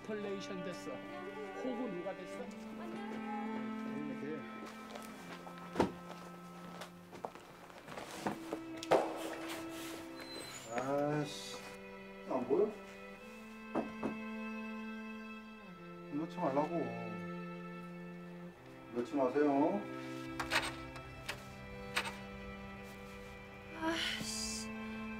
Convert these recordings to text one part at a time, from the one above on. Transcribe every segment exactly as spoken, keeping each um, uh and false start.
인스톨레이션 됐어. 호구 누가 됐어? 아씨, 안 보여? 넣지 말라고. 넣지 마세요. 아씨.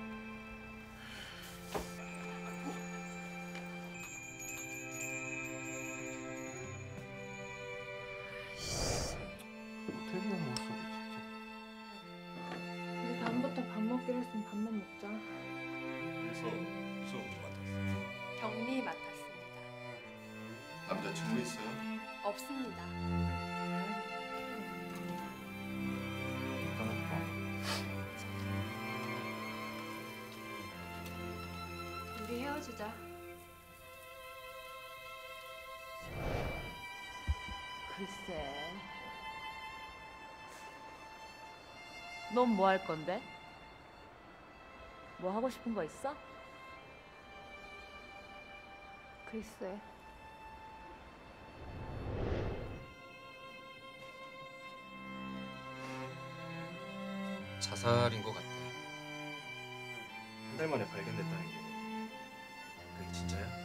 호텔이나 먹었어, 진짜. 우리 다음부터 밥 먹기로 했으면 밥만 먹자. 그래서 무슨 업무 맡았어요? 경리 맡았습니다. 남자친구 있어요? 없습니다. 우리 헤어지자. 글쎄. 넌 뭐 할 건데? 뭐 하고 싶은 거 있어? 글쎄. 자살인 것 같아. 한 달 만에 발견됐다는 게 그게 진짜야?